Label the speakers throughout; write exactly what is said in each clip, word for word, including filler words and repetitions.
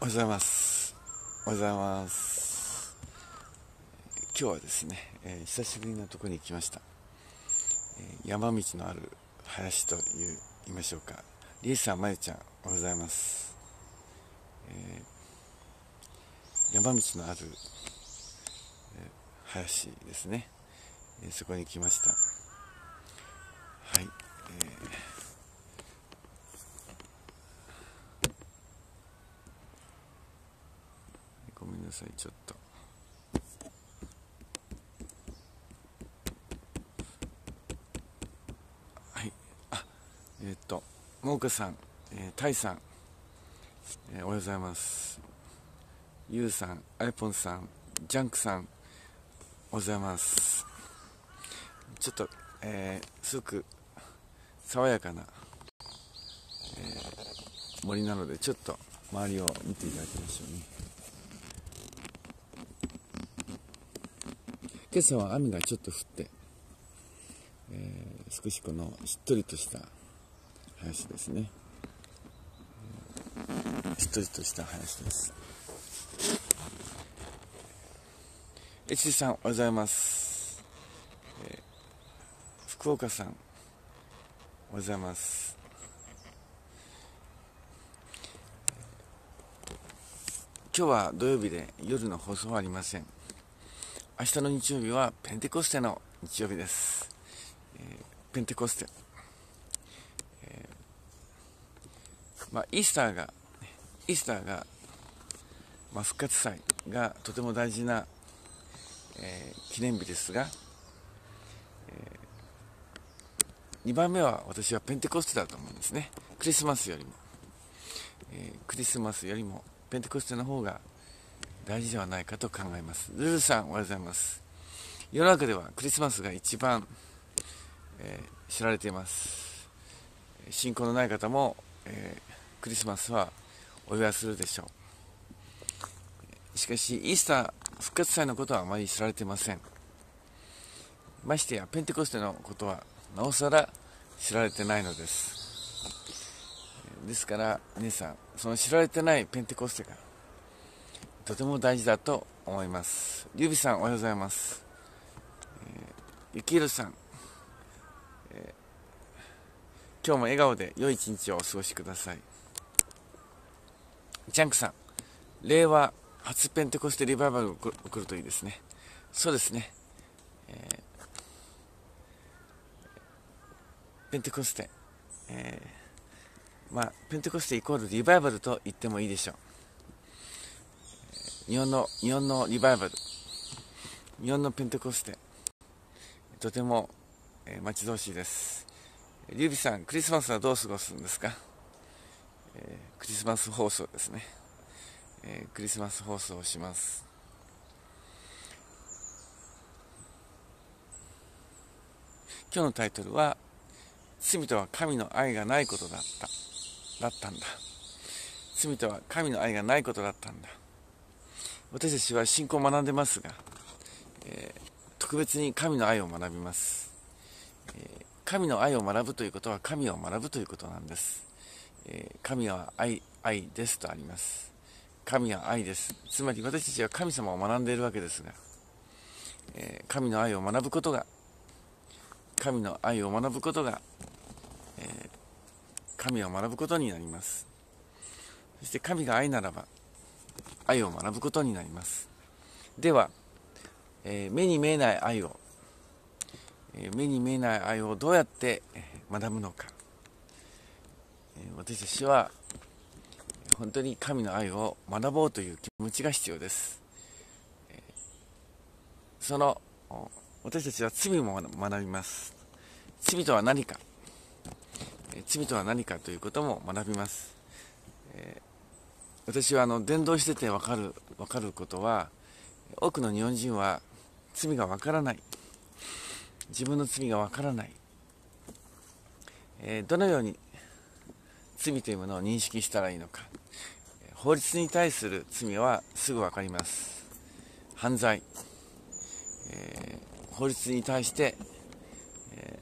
Speaker 1: おはようございます。おはようございます。今日はですね、えー、久しぶりのところに来ました。えー、山道のある林という言いましょうか。リエさん、まゆちゃん、おはようございます。えー、山道のある、えー、林ですね、えー。そこに来ました。はい。えーごめんなさい、ちょっと。はい。あ、えー、っと、もうかさん、えー、たいさん、えー、おはようございます。ゆうさん、アイポンさん、ジャンクさん、おはようございます。ちょっと、えー、すごく爽やかな、えー、森なので、ちょっと周りを見ていただきましょうね。今朝は雨がちょっと降って、えー、少しこのしっとりとした林ですね、えー、しっとりとした林です。エチさん、おはようございます。えー、福岡さん、おはようございます。今日は土曜日で夜の放送はありません。明日の日曜日はペンテコステの日曜日です。えー、ペンテコステ、えー、まあ、イースターがイースターが、まあ、復活祭がとても大事な、えー、記念日ですが、えー、にばんめは私はペンテコステだと思うんですね。クリスマスよりも、えー、クリスマスよりもペンテコステの方が大事ではないかと考えます。ルルさん、おはようございます。世の中ではクリスマスが一番、えー、知られています。信仰のない方も、えー、クリスマスはお祝いするでしょう。しかしイースター復活祭のことはあまり知られていません。ましてやペンテコステのことはなおさら知られてないのです。ですから皆さん、その知られてないペンテコステがとても大事だと思います。リュウビさん、おはようございます。えー、ゆきひろさん、えー、今日も笑顔で良い一日をお過ごしください。ジャンクさん、令和初ペンテコステリバイバルが起こるといいですね。そうですね、えー、ペンテコステ、えー、まあペンテコステイコールリバイバルと言ってもいいでしょう。日本の日本のリバイバル、日本のペンテコステ、とても、えー、待ち遠しいです。リュウビさん、クリスマスはどう過ごすんですか？えー、クリスマス放送ですね、えー、クリスマス放送をします。今日のタイトルは、罪とは神の愛がないことだっただったんだ罪とは神の愛がないことだったんだ。私たちは信仰を学んでますが、えー、特別に神の愛を学びます。えー、神の愛を学ぶということは神を学ぶということなんです。えー、神は愛、愛ですとあります。神は愛です。つまり私たちは神様を学んでいるわけですが、えー、神の愛を学ぶことが神の愛を学ぶことが、えー、神を学ぶことになります。そして神が愛ならば愛を学ぶことになります。では、えー、目に見えない愛を、えー、目に見えない愛をどうやって学ぶのか、えー、私たちは本当に神の愛を学ぼうという気持ちが必要です。えー、その私たちは罪も学びます。罪とは何か、えー、罪とは何かということも学びます。えー私はあの伝道してて分かる分かることは、多くの日本人は罪が分からない、自分の罪が分からない、えー、どのように罪というものを認識したらいいのか。法律に対する罪はすぐ分かります。犯罪、えー、法律に対して、え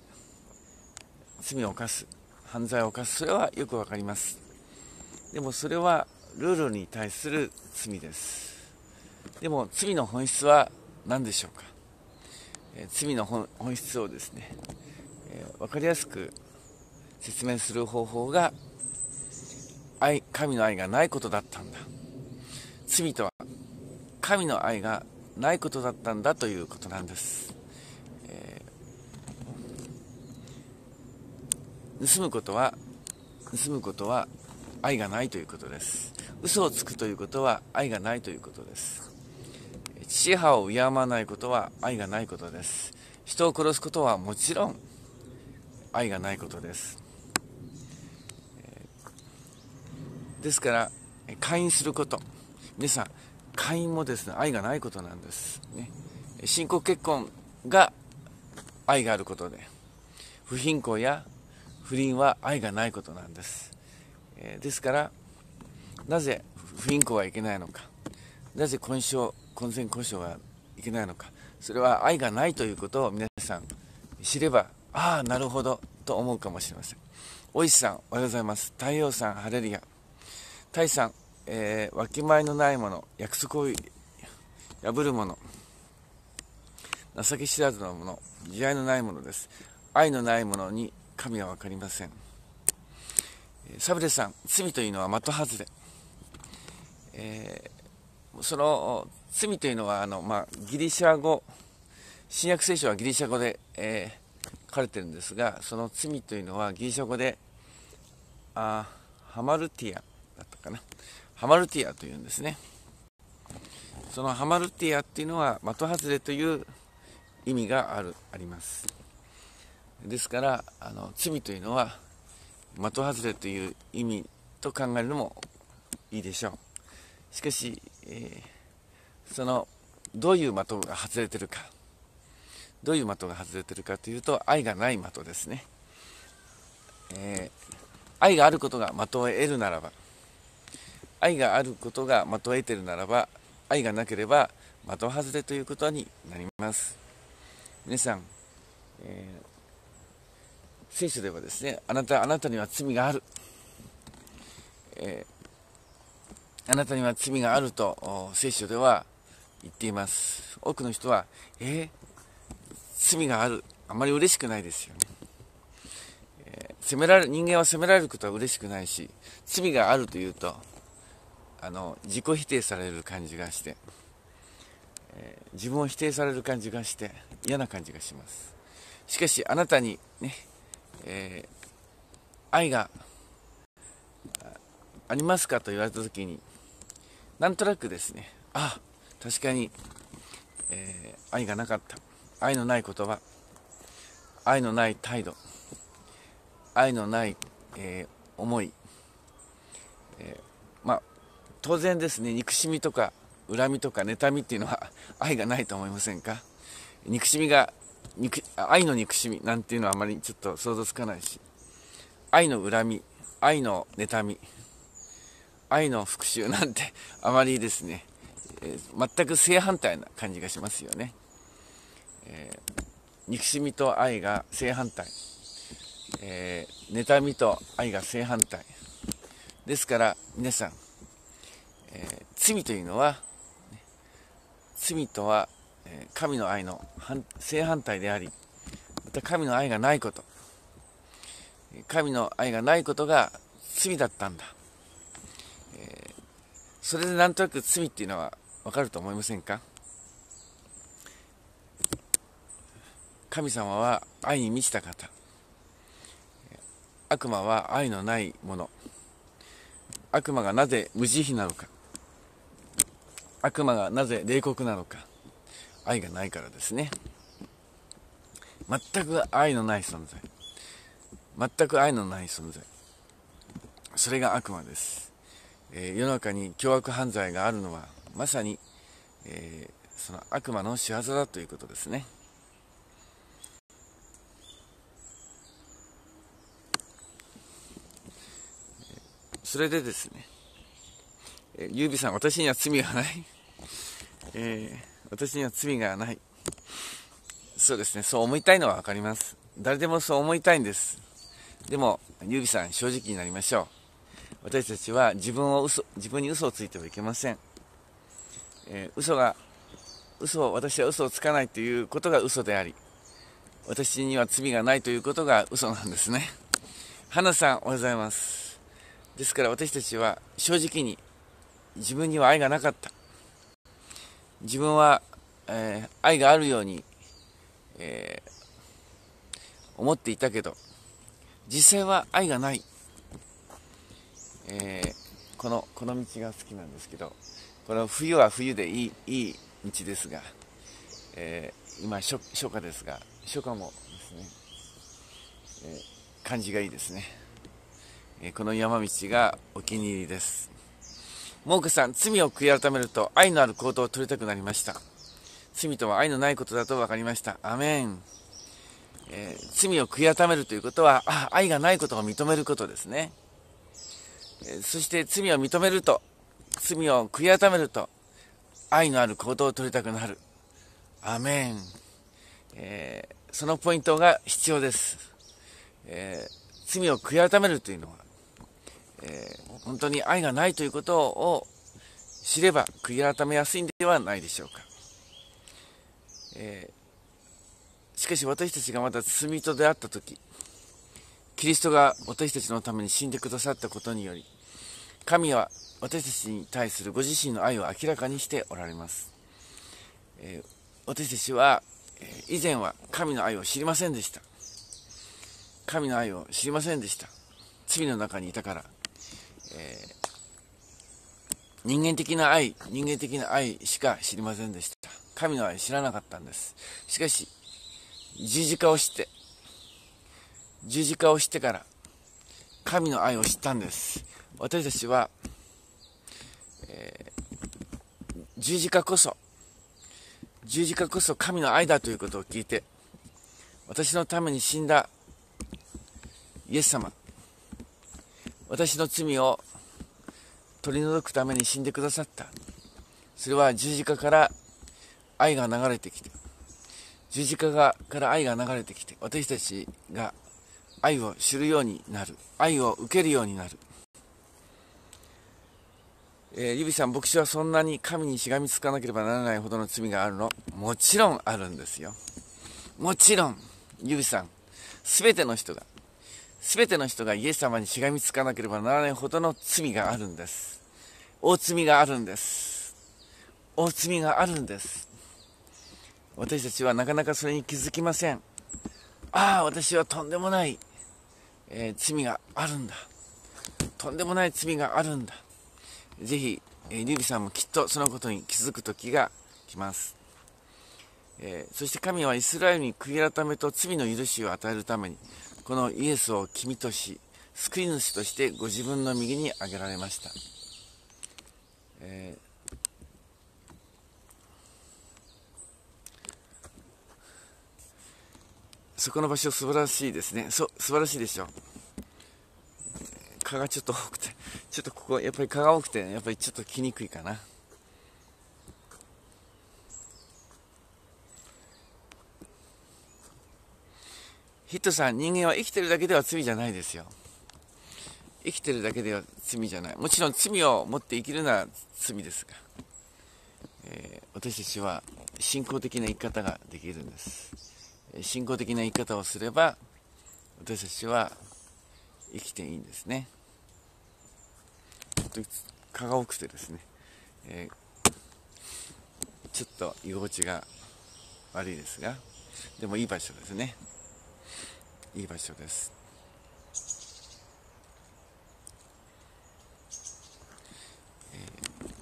Speaker 1: ー、罪を犯す、犯罪を犯す、それはよく分かります。でもそれはルールに対する罪です。でも罪の本質は何でしょうか。えー、罪の本質をですね、えー、分かりやすく説明する方法が愛神の愛がないことだったんだ。罪とは神の愛がないことだったんだということなんです。えー、盗むことは盗むことは愛がないということです。嘘をつくということは愛がないということです。父母を敬わないことは愛がないことです。人を殺すことはもちろん愛がないことです。ですから姦淫すること、皆さん姦淫もですね、愛がないことなんですね。信仰結婚が愛があることで、不貧困や不倫は愛がないことなんです。ですからなぜ不貧困はいけないのか、なぜ婚姻婚前交渉はいけないのか、それは愛がないということを皆さん知れば、ああなるほどと思うかもしれません。おいしさんおはようございます。太陽さんハレルヤ。タイさん、えー、わきまえのないもの、約束を破るもの、情け知らずのもの、慈愛のないものです。愛のないものに神は分かりません。サブレさん、罪というのは的外れ。えー、その罪というのはあの、まあ、ギリシャ語、新約聖書はギリシャ語で、えー、書かれているんですが、その罪というのはギリシャ語であハマルティアだったかな、ハマルティアというんですね。そのハマルティアっていうのは的外れという意味があるあります。ですからあの罪というのは的外れという意味と考えるのもいいでしょう。しかし、えー、そのどういう的が外れてるか、どういう的が外れてるかというと、愛がない的ですね。えー、愛があることが的を得るならば、愛があることが的を得ているならば、愛がなければ的外れということになります。皆さん、えー、聖書ではですね、あなたあなたには罪がある、えー、あなたには罪があると聖書では言っています。多くの人は、えー、罪がある、あまり嬉しくないですよね。えー、責められる人間は責められることは嬉しくないし、罪があるというとあの自己否定される感じがして、えー、自分を否定される感じがして嫌な感じがします。しかしあなたにね、えー、愛がありますかと言われたときに、なんとなくですね、あ、確かに、えー、愛がなかった、愛のない言葉、愛のない態度、愛のない、えー、思い、えー、まあ当然ですね、憎しみとか恨みとか妬みっていうのは愛がないと思いませんか。憎しみが憎愛の憎しみなんていうのはあまりちょっと想像つかないし、愛の恨み、愛の妬み、愛の復讐なんてあまりですね、えー、全く正反対な感じがしますよね。えー、憎しみと愛が正反対、えー、妬みと愛が正反対ですから、皆さん、えー、罪というのは、ね、罪とは、えー、神の愛の正反対であり、また神の愛がないこと、神の愛がないことが罪だったんだ。えー、それでなんとなく罪っていうのは分かると思いませんか。神様は愛に満ちた方、悪魔は愛のないもの。悪魔がなぜ無慈悲なのか、悪魔がなぜ冷酷なのか、愛がないからですね。全く愛のない存在、全く愛のない存在、それが悪魔です。えー、世の中に凶悪犯罪があるのはまさに、えー、その悪魔の仕業だということですね。それでですね、えー、ゆうびさん、私には罪がない、えー、私には罪がない。そうですね、そう思いたいのは分かります。誰でもそう思いたいんです。でもゆうびさん、正直になりましょう。 私たちは自分を嘘自分に嘘をついてはいけません。えー、嘘が嘘を私は嘘をつかないということが嘘であり、私には罪がないということが嘘なんですね。花さん、おはようございます。ですから私たちは正直に自分には愛がなかった、自分は、えー、愛があるように、えー、思っていたけど実際は愛がない、えー、このこの道が好きなんですけど、この冬は冬でいいいい道ですが、えー、今初初夏ですが、初夏もですね、えー、感じがいいですね。えー、この山道がお気に入りです。モークさん、罪を悔い改めると愛のある行動を取りたくなりました。罪とは愛のないことだと分かりました。アメン。えー、罪を悔い改めるということは、あ、愛がないことを認めることですね。えー、そして罪を認めると、罪を悔い改めると愛のある行動を取りたくなる。アメン。えー、そのポイントが必要です。えー、罪を悔い改めるというのは、えー、本当に愛がないということを知れば悔い改めやすいんではないでしょうか。えー、しかし私たちがまだ罪人であったとき、キリストが私たちのために死んでくださったことにより、神は私たちに対するご自身の愛を明らかにしておられます。えー、私たちは、えー、以前は神の愛を知りませんでした。神の愛を知りませんでした。罪の中にいたから、えー、人間的な愛、人間的な愛しか知りませんでした。神の愛知らなかったんです。しかし、十字架を知って、十字架を知ってから、神の愛を知ったんです。私たちは、えー、十字架こそ、十字架こそ神の愛だということを聞いて、私のために死んだイエス様、私の罪を取り除くために死んでくださった。それは十字架から愛が流れてきて、十字架がから愛が流れてきて、私たちが愛を知るようになる、愛を受けるようになる。えー、ゆびさん、牧師はそんなに神にしがみつかなければならないほどの罪があるの？もちろんあるんですよ。もちろん、ゆびさん、すべての人が、すべての人がイエス様にしがみつかなければならないほどの罪があるんです。大罪があるんです。大罪があるんです。私たちはなかなかそれに気づきません。ああ、私はとんでもない、えー、罪があるんだ。とんでもない罪があるんだ。ぜひ、えー、リュウビさんもきっとそのことに気づく時が来ます。えー、そして神はイスラエルに悔い改めと罪の許しを与えるために、このイエスを君とし、救い主としてご自分の右に挙げられました。えーそこの場所素晴らしいですね。そう、素晴らしいでしょ。蚊がちょっと多くて、ちょっとここ、やっぱり蚊が多くて、やっぱりちょっと来にくいかな。ヒットさん、人間は生きてるだけでは罪じゃないですよ。生きてるだけでは罪じゃない。もちろん罪を持って生きるのは罪ですが、えー、私たちは信仰的な生き方ができるんです。信仰的な生き方をすれば、私たちは生きていいんですね。蚊が多くてですね、えー、ちょっと居心地が悪いですが、でもいい場所ですね。いい場所です。えー、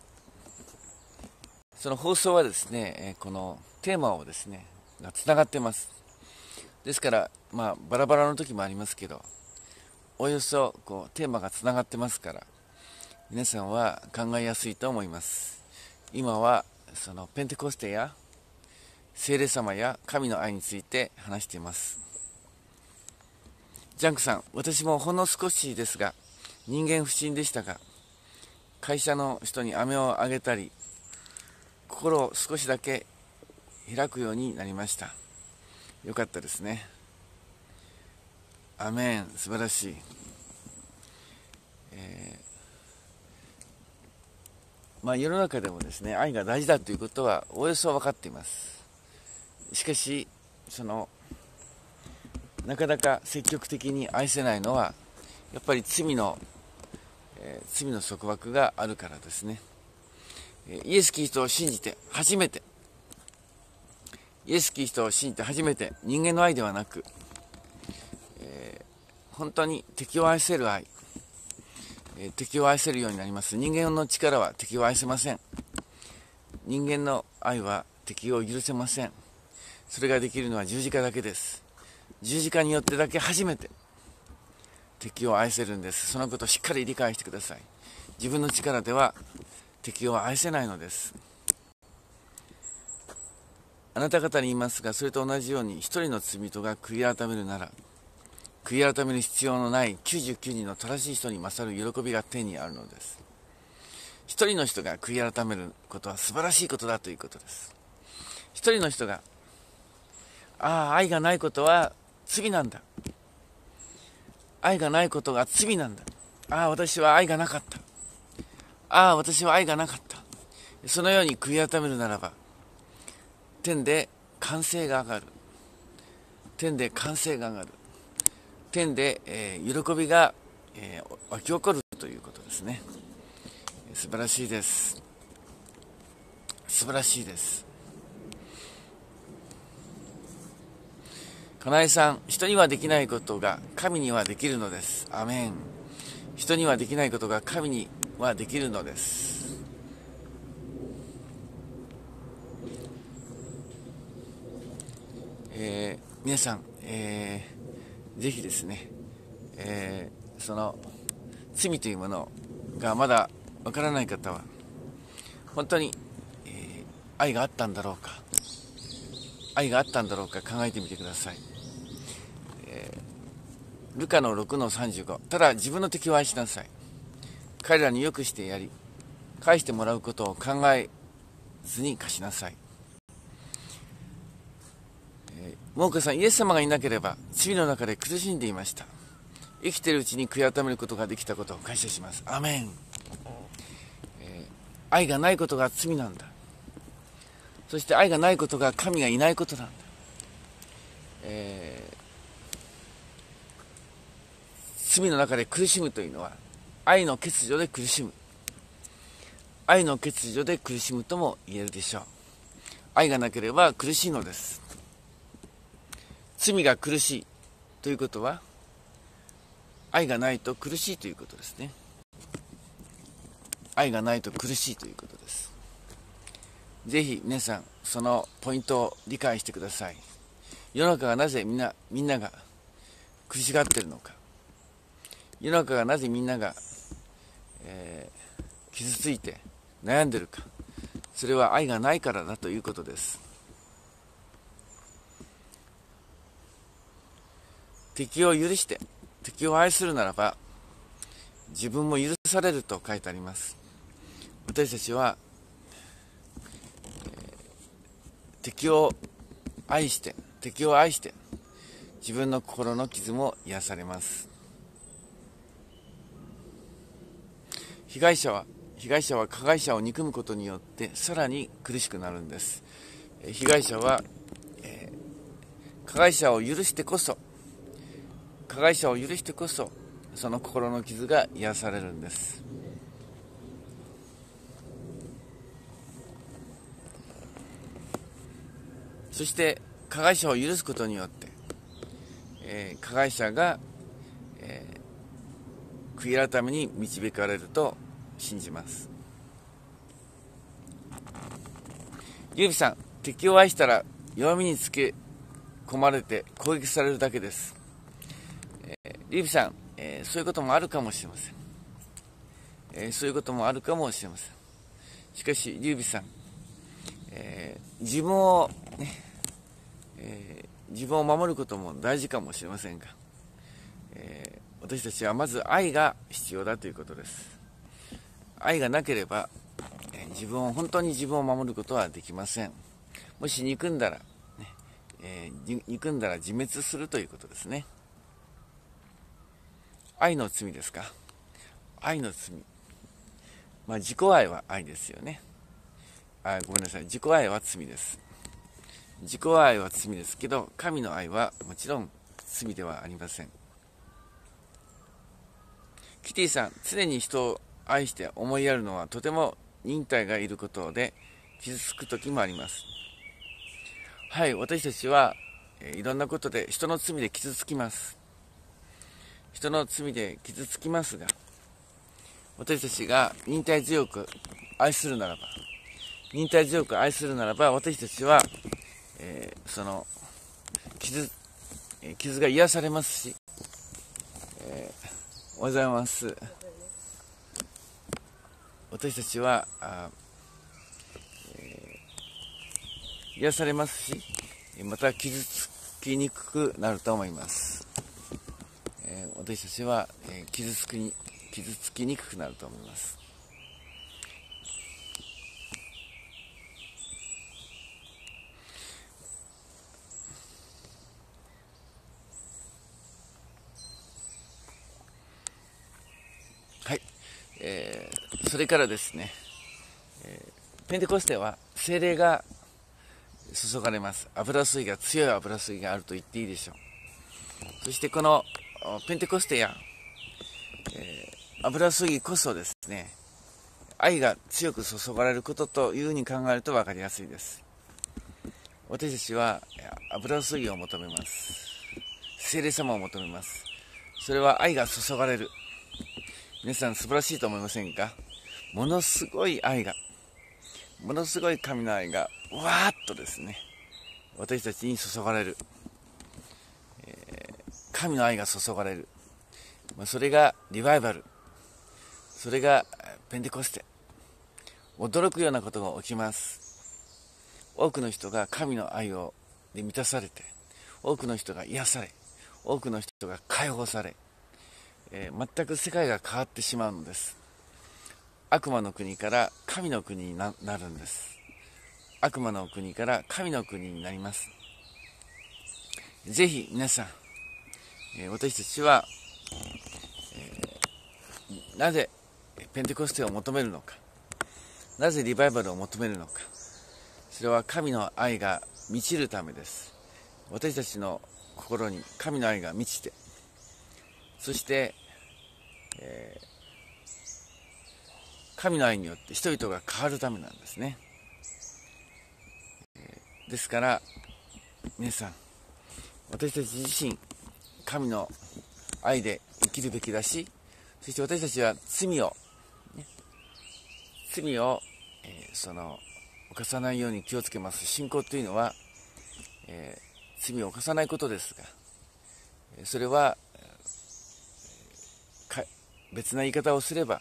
Speaker 1: その放送はですね、このテーマをですね、がつながってます。ですから、まあ、バラバラの時もありますけど、およそこうテーマがつながってますから、皆さんは考えやすいと思います。今はそのペンテコステや聖霊様や神の愛について話しています。ジャンクさん、私もほんの少しですが人間不信でしたが、会社の人に飴をあげたり、心を少しだけ開くようになりました。よかったですね。アメン、素晴らしい。 えーまあ、世の中でもですね、愛が大事だということはおおよそ分かっています。しかしそのなかなか積極的に愛せないのはやっぱり罪の、えー、罪の束縛があるからですね。イエス・キリストを信じて初めてイエス・キリストを信じて初めて人間の愛ではなく、えー、本当に敵を愛せる愛、えー、敵を愛せるようになります。人間の力は敵を愛せません。人間の愛は敵を許せません。それができるのは十字架だけです。十字架によってだけ初めて敵を愛せるんです。そのことをしっかり理解してください。自分の力では敵を愛せないのです。あなた方に言いますが、それと同じように一人の罪人が悔い改めるなら、悔い改める必要のないきゅうじゅうきゅうにんの正しい人に勝る喜びが天にあるのです。一人の人が悔い改めることは素晴らしいことだということです。一人の人が、ああ、愛がないことは罪なんだ。愛がないことが罪なんだ。ああ、私は愛がなかった。ああ、私は愛がなかった。そのように悔い改めるならば、天で歓声が上がる。天で歓声が上がる。天で、えー、喜びが、えー、湧き起こるということですね。素晴らしいです。素晴らしいです。かなえさん、人にはできないことが神にはできるのです。アメン。人にはできないことが神にはできるのです。えー、皆さん、えー、ぜひですね、えー、その罪というものがまだわからない方は本当に、えー、愛があったんだろうか愛があったんだろうか考えてみてください。えー、ルカのろくのさんじゅうご、ただ自分の敵を愛しなさい。彼らによくしてやり返してもらうことを考えずに貸しなさい。えー、モーカさん、イエス様がいなければ罪の中で苦しんでいました。生きているうちに悔い改めることができたことを感謝します。アメン。えー、愛がないことが罪なんだ。そして愛がないことが神がいないことなんだ。えー、罪の中で苦しむというのは愛の欠如で苦しむ。愛の欠如で苦しむとも言えるでしょう。愛がなければ苦しいのです。罪が苦しいということは愛がないと苦しいということですね。愛がないと苦しいということです。ぜひ皆さんそのポイントを理解してください。世の中がなぜみんなみんなが苦しがっているのか、世の中がなぜみんなが、えー、傷ついて悩んでいるか、それは愛がないからだということです。敵を許して敵を愛するならば自分も許されると書いてあります。私たちは、えー、敵を愛して敵を愛して自分の心の傷も癒されます。被害者は被害者は加害者を憎むことによってさらに苦しくなるんです。被害者は、えー、加害者を許してこそ加害者を許してこそその心の傷が癒されるんです。そして加害者を許すことによって、えー、加害者が、えー、悔い改めに導かれると信じます。ゆうびさん、敵を愛したら弱みにつけ込まれて攻撃されるだけです。えー、ゆうびさん、えー、そういうこともあるかもしれません。えー、そういうこともあるかもしれません。しかしゆうびさん、えー、自分を、ねえー、自分を守ることも大事かもしれませんが、えー、私たちはまず愛が必要だということです。愛がなければ、えー、自分を本当に自分を守ることはできません。もし憎んだら、ねえー、憎んだら自滅するということですね。愛の罪ですか。 愛の罪。まあ自己愛は愛ですよね。あ、ごめんなさい。自己愛は罪です。自己愛は罪ですけど、神の愛はもちろん罪ではありません。キティさん、常に人を愛して思いやるのはとても忍耐がいることで傷つく時もあります。はい、私たちは、えー、いろんなことで人の罪で傷つきます。人の罪で傷つきますが、私たちが忍耐強く愛するならば、忍耐強く愛するならば、私たちは、えー、その傷、えー、傷が癒されますし、えー、おはようございます。私たちはあ、えー、癒されますし、また傷つきにくくなると思います。えー、私たちは、えー、傷つきに傷つきにくくなると思います。はい、えー、それからですね、えー、ペンテコステは聖霊が注がれます。油水が強い油水があると言っていいでしょう。そしてこのペンテコステや、えー、油水こそですね、愛が強く注がれることというふうに考えると分かりやすいです。私たちは油水を求めます。聖霊様を求めます。それは愛が注がれる。皆さん素晴らしいと思いませんか？ものすごい愛が、ものすごい神の愛がわーっとですね、私たちに注がれる、えー、神の愛が注がれる、それがリバイバル、それがペンテコステ。驚くようなことが起きます。多くの人が神の愛をで満たされて、多くの人が癒され、多くの人が解放され、えー、全く世界が変わってしまうのです。悪魔の国から神の国に な, なるんです。悪魔の国から神の国になります。ぜひ皆さん、えー、私たちは、えー、なぜペンテコステを求めるのか、なぜリバイバルを求めるのか、それは神の愛が満ちるためです。私たちの心に神の愛が満ちて、そしてえー、神の愛によって人々が変わるためなんですね。えー、ですから皆さん、私たち自身神の愛で生きるべきだし、そして私たちは罪を、ね、罪を、えー、その犯さないように気をつけます。信仰というのは、えー、罪を犯さないことですが、それは別な言い方をすれば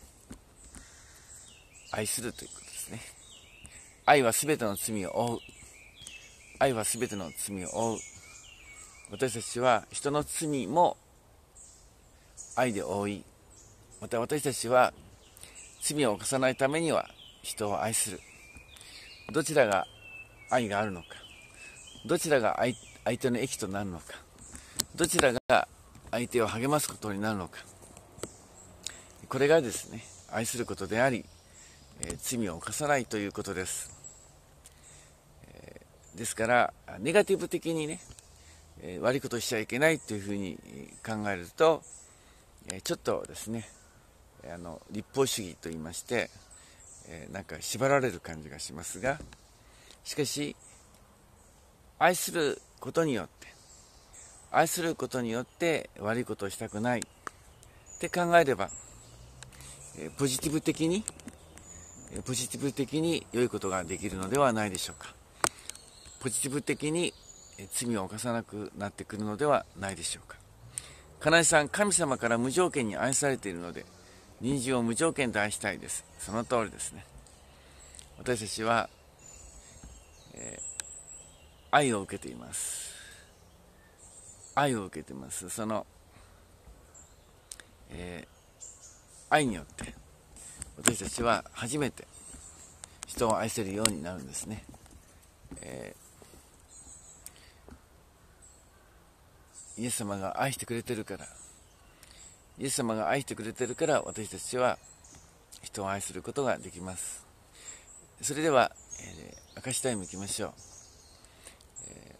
Speaker 1: 愛するということですね。愛はすべての罪を負う。愛はすべての罪を負う。私たちは人の罪も愛で負い、また私たちは罪を犯さないためには人を愛する。どちらが愛があるのか、どちらが 相, 相手の益となるのか、どちらが相手を励ますことになるのか、これがですね、愛することであり、えー、罪を犯さないということです。えー、ですからネガティブ的にね、えー、悪いことをしちゃいけないというふうに考えると、えー、ちょっとですね、あの立法主義といいまして、えー、なんか縛られる感じがしますが、しかし愛することによって愛することによって悪いことをしたくないって考えれば、ポジティブ的にポジティブ的に良いことができるのではないでしょうか。ポジティブ的に罪を犯さなくなってくるのではないでしょうか。金井さん、神様から無条件に愛されているので隣人を無条件で愛したいです。その通りですね。私たちは、えー、愛を受けています。愛を受けています。その、えー愛によって私たちは初めて人を愛せるようになるんですね。えー、イエス様が愛してくれてるからイエス様が愛してくれているから私たちは人を愛することができます。それでは、えー、証しタイムいきましょう。え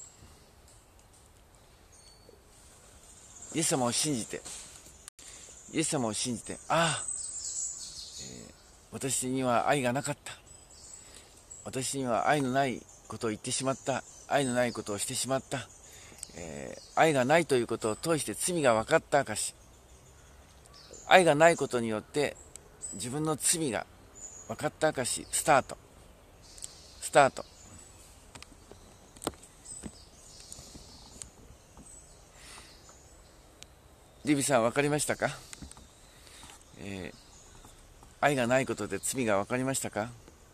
Speaker 1: ー、イエス様を信じてイエス様を信じてああ、えー、私には愛がなかった、私には愛のないことを言ってしまった、愛のないことをしてしまった、えー、愛がないということを通して罪が分かった証、愛がないことによって自分の罪が分かった証、スタートスタートリビさん分かりましたか？えー、愛がないことで罪が分かりましたか？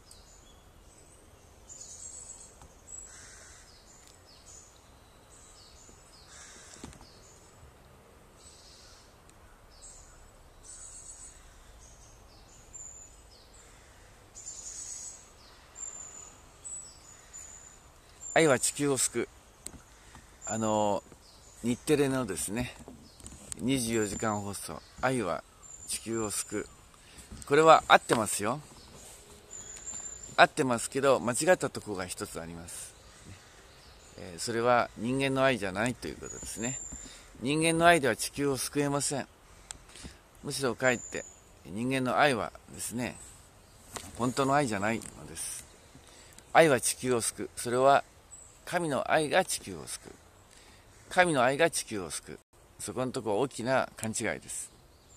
Speaker 1: 愛は地球を救う。あの日テレのですねにじゅうよじかん放送、愛は地球を救う、これは合ってますよ。合ってますけど間違ったところが一つあります、えー、それは人間の愛じゃないということですね。人間の愛では地球を救えません。むしろかえって人間の愛はですね本当の愛じゃないのです。愛は地球を救う。それは神の愛が地球を救う。神の愛が地球を救う。そこのところ大きな勘違いです。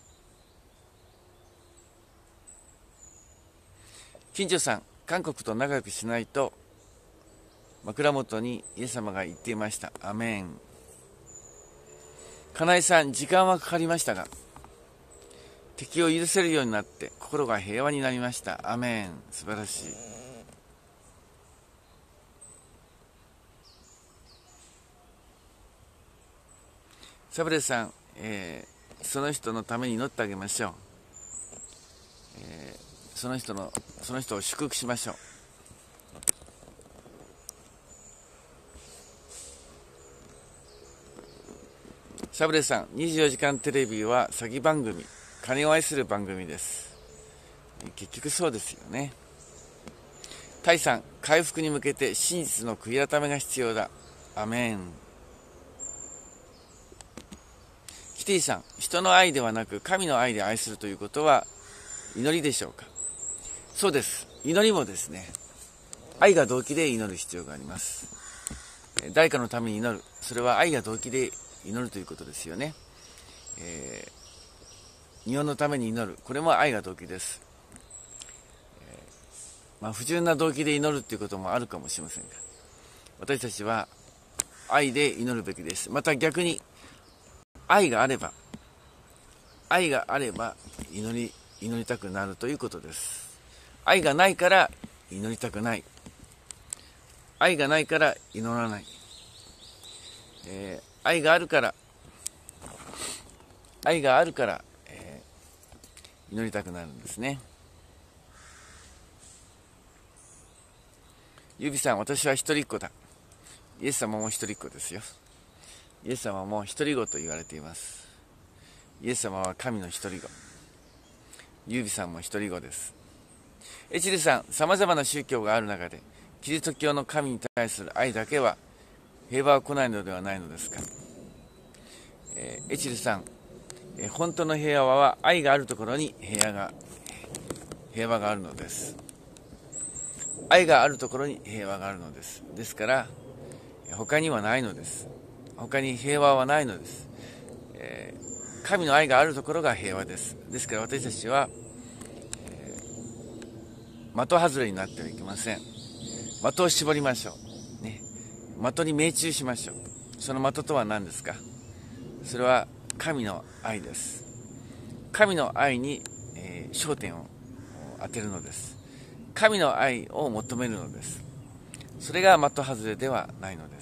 Speaker 1: 近所さん、韓国と仲良くしないと枕元にイエス様が言っていました。アメン。金井さん、時間はかかりましたが敵を許せるようになって心が平和になりました。アメン。素晴らしい。サブレさん、えー、その人のために祈ってあげましょう。えー、その人のその人を祝福しましょう。サブレさん、にじゅうよじかんテレビは詐欺番組、金を愛する番組です。結局そうですよね。タイさん、回復に向けて真実の悔い改めが必要だ。アメン。キティさん、人の愛ではなく神の愛で愛するということは祈りでしょうか？そうです。祈りもですね、愛が動機で祈る必要があります。誰かのために祈る、それは愛が動機で祈るということですよね。えー、日本のために祈る、これも愛が動機です。えー、まあ、不純な動機で祈るということもあるかもしれませんが、私たちは愛で祈るべきです。また逆に愛があれば愛があれば祈り祈りたくなるということです。愛がないから祈りたくない、愛がないから祈らない、えー、愛があるから愛があるから、えー、祈りたくなるんですね。ユビさん、私は一人っ子だ。イエス様も一人っ子ですよ。イエス様も一人子と言われています。イエス様は神の一人子。ユビさんも一人子です。エチルさん、さまざまな宗教がある中でキリスト教の神に対する愛だけは平和は来ないのではないのですか？えー、エチルさん、えー、本当の平和は愛があるところに平和が平和があるのです。愛があるところに平和があるのです。ですから他にはないのです。他に平和はないのです。えー、神の愛があるところが平和です。ですから私たちは、えー、的外れになってはいけません。的を絞りましょう、ね、的に命中しましょう。その的とは何ですか？それは神の愛です。神の愛に、えー、焦点を当てるのです。神の愛を求めるのです。それが的外れではないのです。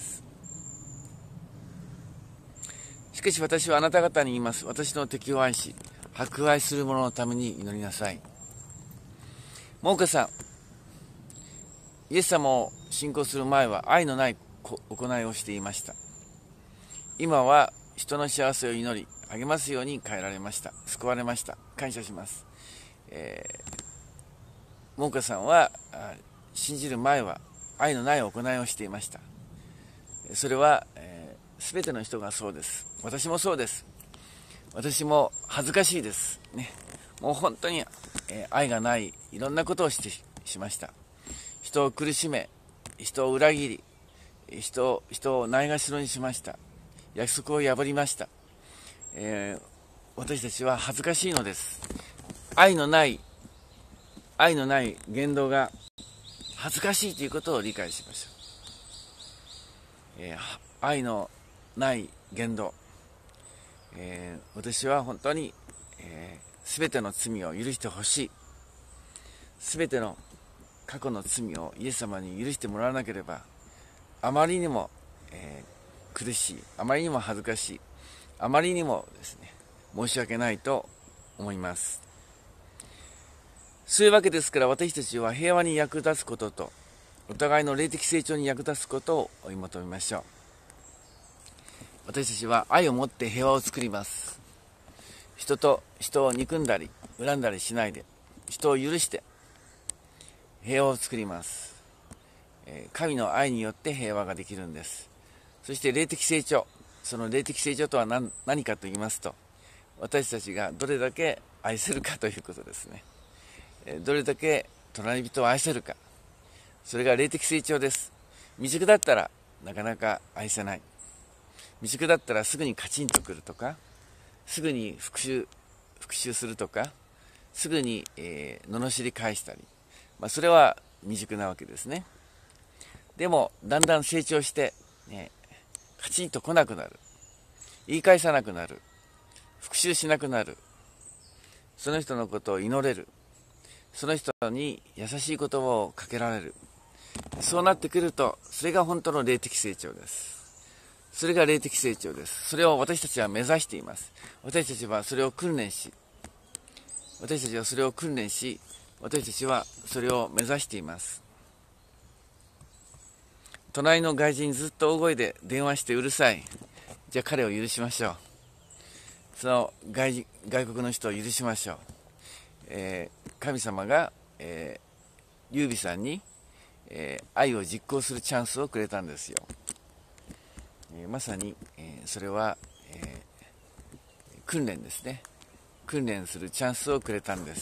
Speaker 1: しかし私はあなた方に言います。私の敵を愛し迫害する者のために祈りなさい。モーカさん、イエス様を信仰する前は愛のない行いをしていました。今は人の幸せを祈り励ますように変えられました。救われました。感謝します。えー、もんかさんは信じる前は愛のない行いをしていました。それは、えー、全ての人がそうです。私もそうです。私も恥ずかしいです、ね、もう本当に、えー、愛がないいろんなことをしてしました。人を苦しめ、人を裏切り、人, 人をないがしろにしました。約束を破りました。えー、私たちは恥ずかしいのです。愛のない愛のない言動が恥ずかしいということを理解しましょう。えー、愛のない言動、えー、私は本当に、えー、全ての罪を許してほしい。全ての過去の罪をイエス様に許してもらわなければ、あまりにも、えー、苦しい、あまりにも恥ずかしい、あまりにもですね、申し訳ないと思います。そういうわけですから、私たちは平和に役立つことと、お互いの霊的成長に役立つことを追い求めましょう。私たちは愛を持って平和を作ります。人と人を憎んだり恨んだりしないで、人を許して平和を作ります。神の愛によって平和ができるんです。そして霊的成長、その霊的成長とは 何, 何かと言いますと、私たちがどれだけ愛せるかということですね。どれだけ隣人を愛せるか、それが霊的成長です。未熟だったらなかなか愛せない。未熟だったらすぐにカチンとくるとか、すぐに復讐復讐するとか、すぐに、えー、罵り返したり、まあ、それは未熟なわけですね。でもだんだん成長して、ね、カチンと来なくなる、言い返さなくなる、復讐しなくなる、その人のことを祈れる、その人に優しい言葉をかけられる。そうなってくると、それが本当の霊的成長です。それが霊的成長です。それを私たちは目指しています。私たちはそれを訓練し、私たちはそれを訓練し、私たちはそれを目指しています。隣の外人ずっと大声で電話してうるさい。じゃあ彼を許しましょう。その 外, 人外国の人を許しましょう。えー、神様が、えー、劉備さんに、えー、愛を実行するチャンスをくれたんですよ。えー、まさに、えー、それは、えー、訓練ですね。訓練するチャンスをくれたんです。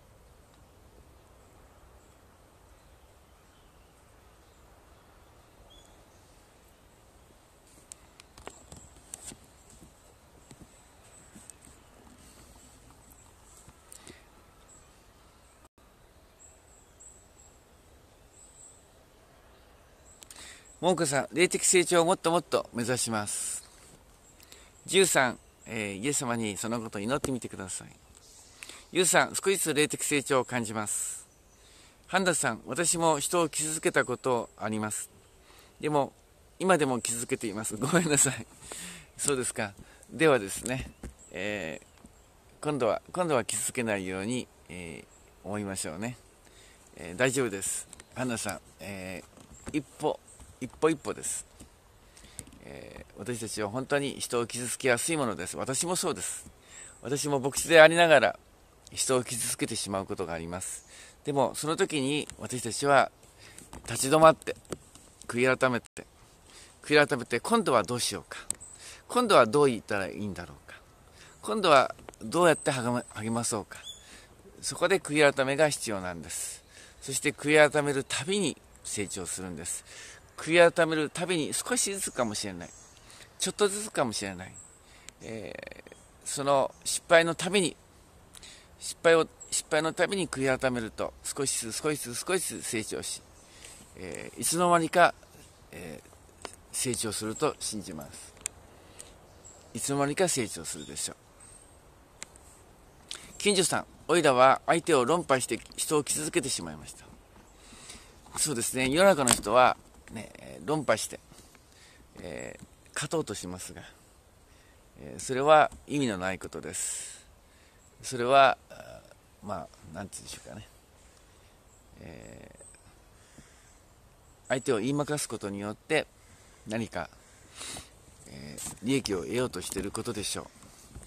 Speaker 1: もんこさん、霊的成長をもっともっと目指します。じゅうさん、えー、イエス様にそのことを祈ってみてください。ゆうさん、少しずつ霊的成長を感じます。ハンダさん、私も人を傷つけたことあります。でも、今でも傷つけています。ごめんなさい。そうですか。ではですね、えー、今度は、今度は傷つけないように、えー、思いましょうね。えー、大丈夫です。ハンダさん、えー、一歩、一歩一歩です。えー、私たちは本当に人を傷つけやすいものです。私もそうです。私も牧師でありながら人を傷つけてしまうことがあります。でもその時に私たちは立ち止まって悔い改めて悔い改めて今度はどうしようか、今度はどう言ったらいいんだろうか、今度はどうやって励ま、励まそうか、そこで悔い改めが必要なんです。そして悔い改めるたびに成長するんです。悔い改めるたびに少しずつかもしれない、ちょっとずつかもしれない、えー、その失敗のたびに失敗を失敗のたびに悔い改めると少しずつ少しずつ少しずつ成長し、えー、いつの間にか、えー、成長すると信じます。いつの間にか成長するでしょう。近所さん、おいらは相手を論破して人を傷つけてしまいました。そうですね、世の中の人はね、論破して、えー、勝とうとしますが、えー、それは意味のないことです。それはまあなんて言うんでしょうかね、えー、相手を言いまかすことによって何か、えー、利益を得ようとしていることでしょう。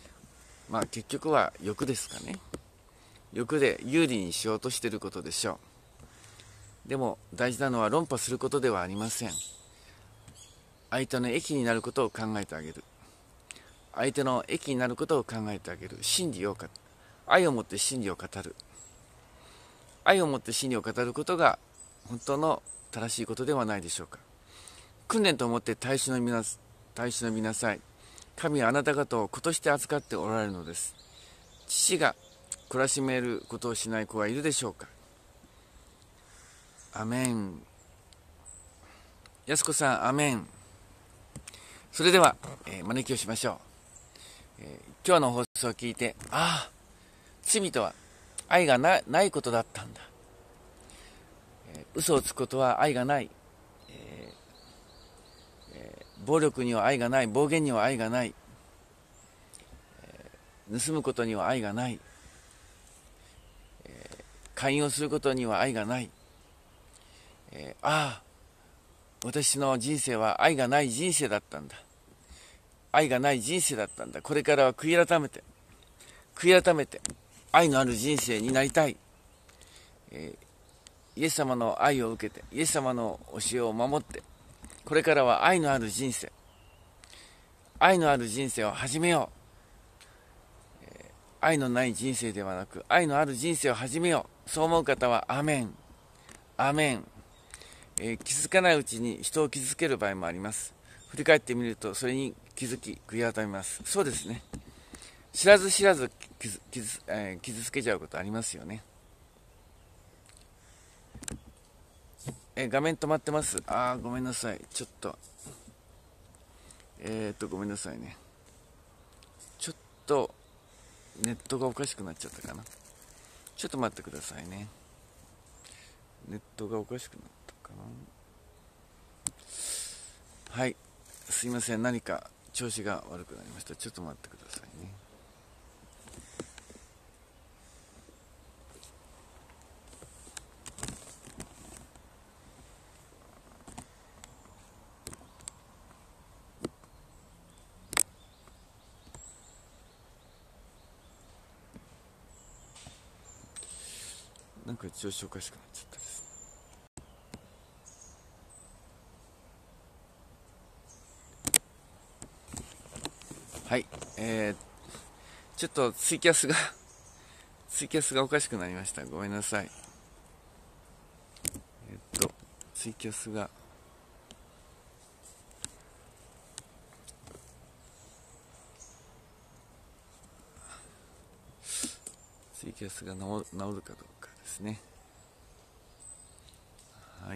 Speaker 1: まあ結局は欲ですかね。欲で有利にしようとしていることでしょう。でも大事なのは論破することではありません。相手の益になることを考えてあげる。相手の益になることを考えてあげる。真理を語る。愛をもって真理を語る。愛をもって真理を語ることが本当の正しいことではないでしょうか。訓練と思って耐え忍びな、耐え忍びなさい。神はあなた方を子として扱っておられるのです。父が懲らしめることをしない子はいるでしょうか。アメン。やすこさん、アメン。それでは、えー、招きをしましょう。えー、今日の放送を聞いて、ああ、罪とは愛が な, ないことだったんだ、えー、嘘をつくことは愛がない、えーえー、暴力には愛がない、暴言には愛がない、えー、盗むことには愛がない、えー、寛容することには愛がない、えー、ああ、私の人生は愛がない人生だったんだ、愛がない人生だったんだ、これからは悔い改めて悔い改めて愛のある人生になりたい、えー、イエス様の愛を受けて、イエス様の教えを守って、これからは愛のある人生、愛のある人生を始めよう、えー、愛のない人生ではなく愛のある人生を始めよう。そう思う方はアメン、アメン。えー、気づかないうちに人を傷つける場合もあります。振り返ってみるとそれに気づき悔い改めます。そうですね、知らず知らず傷, 傷,、えー、傷つけちゃうことありますよね。えー、画面止まってます。あーごめんなさい、ちょっとえー、っとごめんなさいね、ちょっとネットがおかしくなっちゃったかな。ちょっと待ってくださいね。ネットがおかしくなったかな。はい、すいません、何か調子が悪くなりました。ちょっと待ってくださいね。なんか調子おかしくなっちゃったです。はい、えー、ちょっとツイキャスがツイキャスがおかしくなりました。ごめんなさい。えっとツイキャスがツイキャスが治るかどうかですね。はい、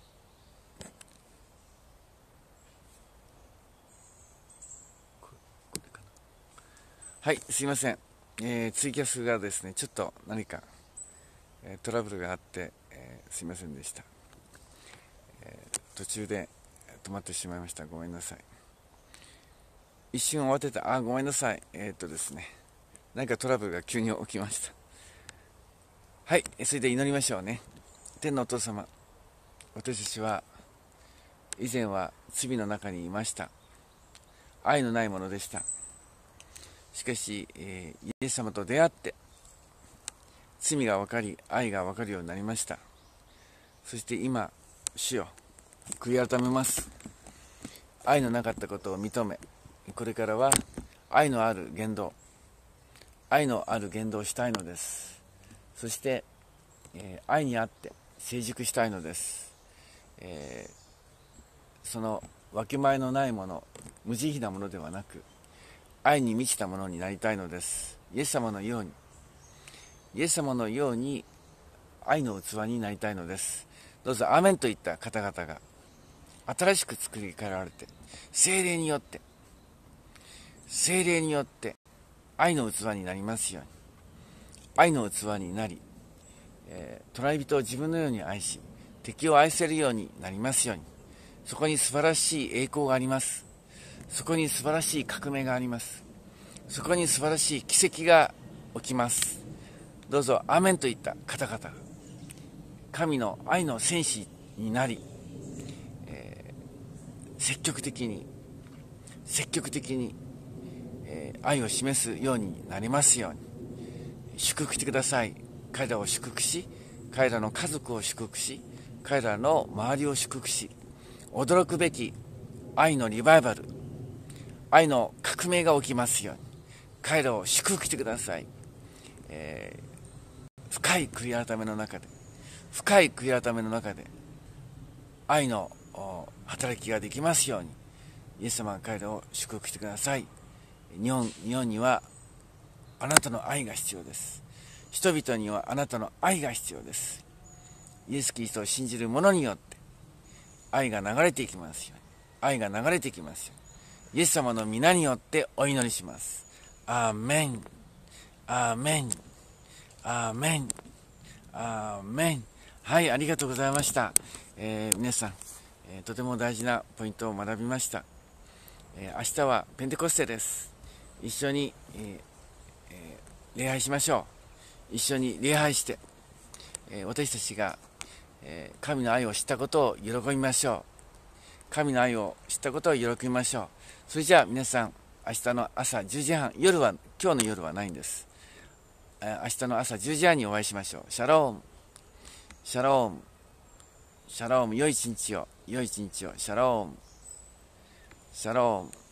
Speaker 1: これかな。はい、すいません、えー、ツイキャスがですねちょっと何か、えー、トラブルがあって、えー、すいませんでした。えー、途中で止まってしまいました。ごめんなさい。一瞬慌てた。あ、ごめんなさい。えー、っとですね何かトラブルが急に起きました。はい、それで祈りましょうね。天のお父様、私たちは以前は罪の中にいました。愛のないものでした。しかし、えー、イエス様と出会って罪が分かり愛が分かるようになりました。そして今、主よ、悔い改めます。愛のなかったことを認め、これからは愛のある言動愛のある言動をしたいのです。そして、えー、愛にあって成熟したいのです。えー、そのわきまえのないもの、無慈悲なものではなく愛に満ちたものになりたいのです。イエス様のようにイエス様のように愛の器になりたいのです。どうぞアーメンといった方々が新しく作り変えられて、聖霊によって聖霊によって愛の器になりますように。愛の器になり、えー、隣人を自分のように愛し、敵を愛せるようになりますように。そこに素晴らしい栄光があります。そこに素晴らしい革命があります。そこに素晴らしい奇跡が起きます。どうぞアーメンといった方々が神の愛の戦士になり、えー、積極的に積極的にえー、愛を示すようになりますように。祝福してください。彼らを祝福し、彼らの家族を祝福し、彼らの周りを祝福し、驚くべき愛のリバイバル、愛の革命が起きますように。彼らを祝福してください。えー、深い悔い改めの中で、深い悔い改めの中で、愛の働きができますように、イエス様が彼らを祝福してください。日本、日本にはあなたの愛が必要です。人々にはあなたの愛が必要です。イエス・キリストを信じる者によって愛が流れていきますように。愛が流れていきますように。イエス様の皆によってお祈りします。アーメン、アーメン、アーメン、アーメン。はい、ありがとうございました。えー、皆さん、えー、とても大事なポイントを学びました。えー、明日はペンテコステです。一緒に、えーえー、礼拝しましょう。一緒に礼拝して、えー、私たちが、えー、神の愛を知ったことを喜びましょう。神の愛を知ったことを喜びましょう。それじゃあ皆さん、明日の朝じゅうじはん、夜は、今日の夜はないんです。えー、明日の朝じゅうじはんにお会いしましょう。シャローム、シャローム、シャローム、良い一日を、良い一日を、シャローム、シャローム。